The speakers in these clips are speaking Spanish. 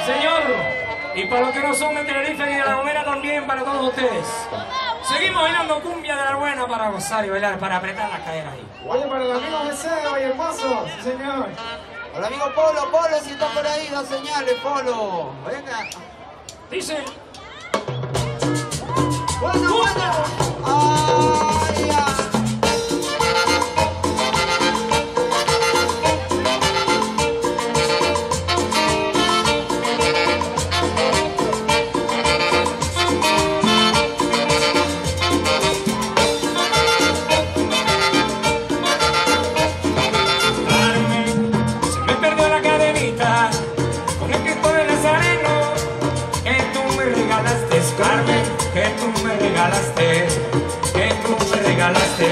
Señor, y para los que no son de Tenerife y de La Gomera también, para todos ustedes. Seguimos bailando cumbia de la buena para gozar y bailar, para apretar las caderas ahí. Oye, para el amigo Deseo y Hermoso, sí señor. Hola amigo Polo, si está por ahí, da señales, Polo. Venga. Dice. Bueno. Ay, ya. Que tú me regalaste,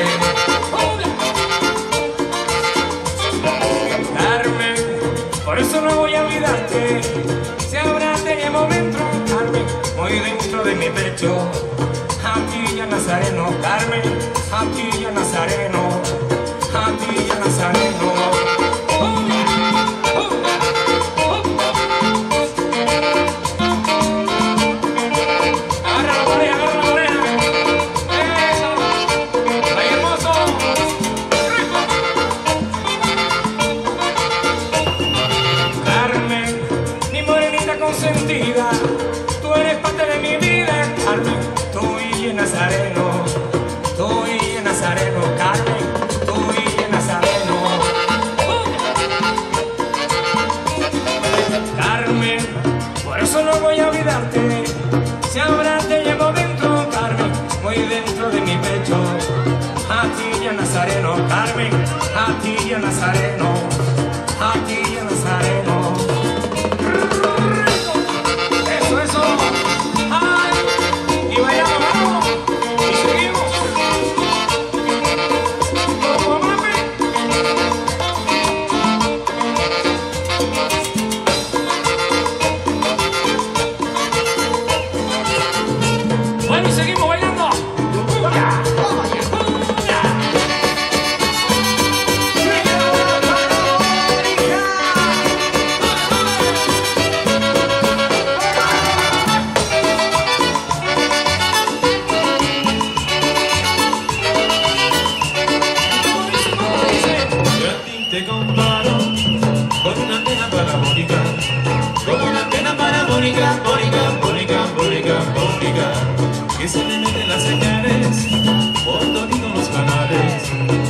Carmen, por eso no voy a olvidarte. Si ahora te llevo dentro, Carmen, muy dentro de mi pecho. Aquí ya Nazareno, Carmen, aquí ya Nazareno, aquí ya Nazareno. Tú eres parte de mi vida, Carmen, tú y Nazareno, Carmen, tú y Nazareno. Carmen, por eso no voy a olvidarte, si ahora te llevo dentro, Carmen, muy dentro de mi pecho. A ti y Nazareno, Carmen, a ti y Nazareno, a ti y Nazareno. Eso, ay, y bailamos, vamos, y seguimos. Como mami. Bueno, y seguimos bailando. Te comparo con una antena parabólica, con una antena parabólica, bólica, que se le meten las señales por toditos los canales,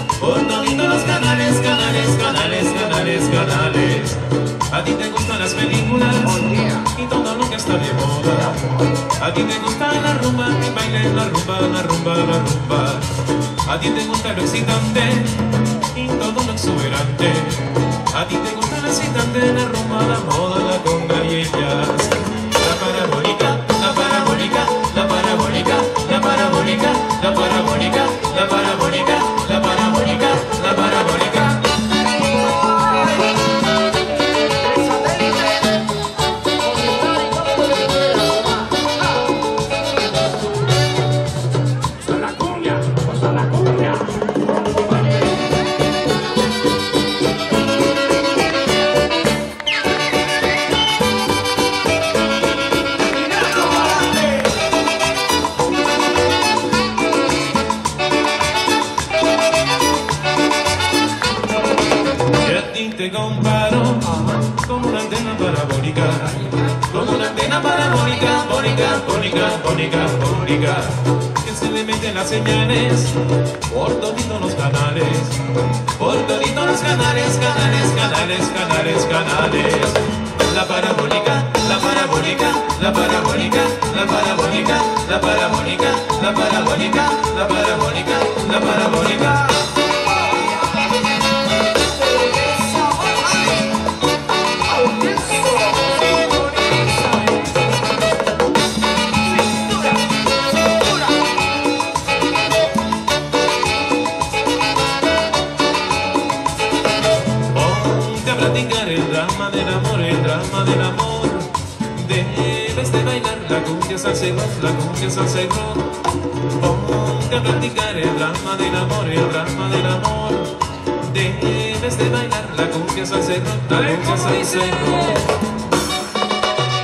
canales. A ti te gustan las películas y todo lo que está de moda. A ti te gusta la rumba, y baile la rumba. A ti te gusta lo excitante y todo lo exuberante. A ti te gusta lo excitante, la rumba, la moda, la conga y el jazz. La parabólica, la parabólica, la parabólica, la parabólica, la parabólica, la parabólica, la parabólica, la parabólica. Te comparo con una antena parabólica, bólica, que se le meten las señales por toditos los canales, canales. La parabólica, la parabólica, la parabólica, la parabólica, la parabólica, la parabólica, la parabólica, la parabólica. El drama del amor, debes de bailar la cumbia salsa y rock, ponte a practicar el drama del amor, debes de bailar la cumbia salsa y rock,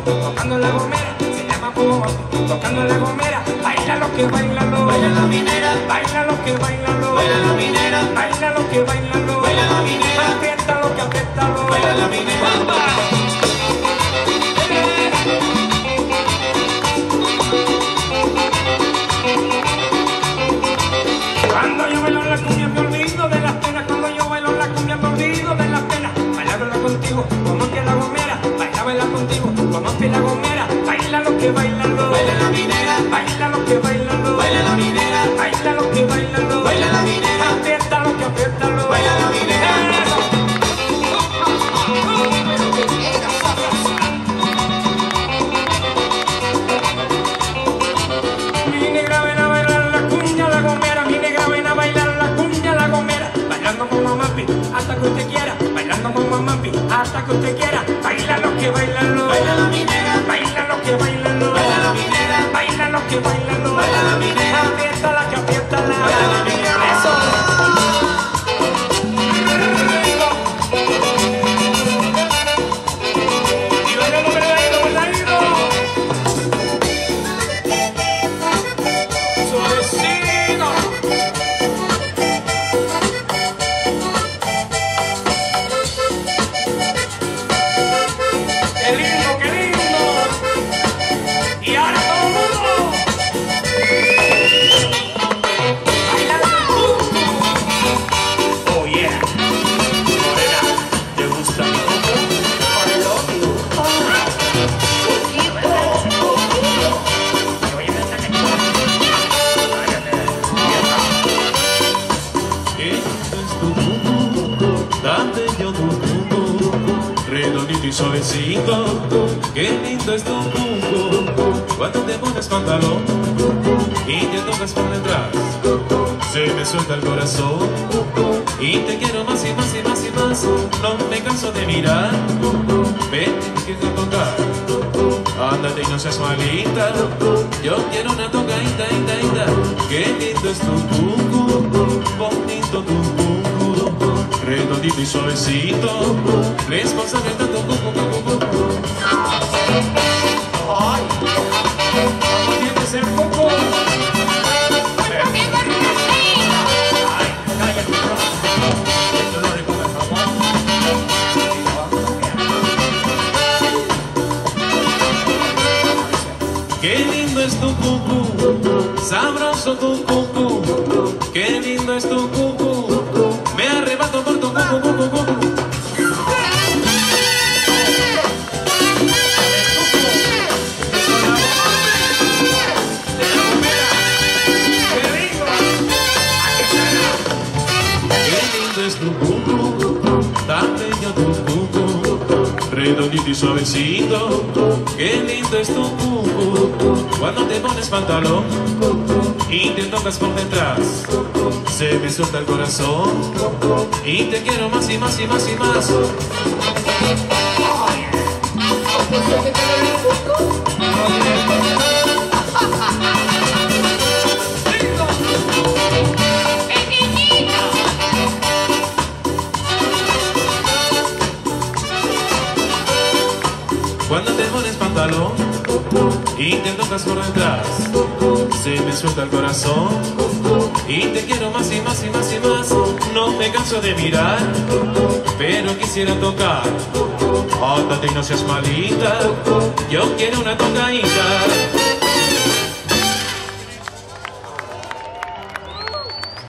tocando en la gomera, se llama como Mampi, tocando en la gomera, baila lo que bailalo, Baila la minera, baila lo que bailalo, baila la minera, baila lo que bailalo, baila la minera, aprieta lo que apriétalo, baila la minera. Cuando yo bailo la cumbia me olvido de las penas, cuando yo bailo la cumbia me olvido de las penas, bailala contigo, como que la gomera, baila contigo, como que la gomera, baila lo que bailalo, Baila la minera, baila lo que bailalo, baila la minera, baila lo que bailalo, baila la minera, aprieta lo que apriétalo, baila la minera. Mi negra ven a bailar la cumbia la gomera, mi negra ven a bailar la cumbia la gomera, bailando con Mampi hasta que usted quiera, bailando con Mampi hasta que usted quiera, baila lo que bailalo, Baila la minera, baila lo que bailalo, baila la minera, baila lo que bailalo, baila la minera, aprieta la que aprieta la, baila la minera. eso. Y bailamos verdadero, verdadero. Suavecito. Qué lindo, qué lindo. Y ahora todo el mundo. Bailando el punto. Oh yeah. Morena, ¿te gusta mi punto? Dame yo tu cuco, redondito y suavecito. Qué lindo es tu cuco, cuando te pones pantalón y te tocas por detrás, se me suelta el corazón y te quiero más y más y más y más. No me canso de mirar, ven que te tocar. Ándate y no seas malita, yo quiero una tocadita, ita, ita. Qué lindo es tu cuco, bonito tu cuco, redondito y suavecito, responsable tanto cuco, cuco, cuco. Ay, ¿cómo tienes el coco? Ay, cállate, esto no recoge el jabón. Qué lindo es tu cucú, sabroso tu cucú. Qué lindo es tu cucú, me arrebato por tu cucú, cucú, cucú. Qué lindo es tu cucú, tan bello tu cucú, redondito y suavecito. Qué lindo es tu cucú, cuando te pones pantalón y te tocas por detrás, se me suelta el corazón y te quiero más y más y más y más. Cuando te pones pantalón y te tocas por detrás, se me suelta el corazón y te quiero más y más y más y más. No me canso de mirar, pero quisiera tocar. Ándate y no seas malita, yo quiero una tocadita.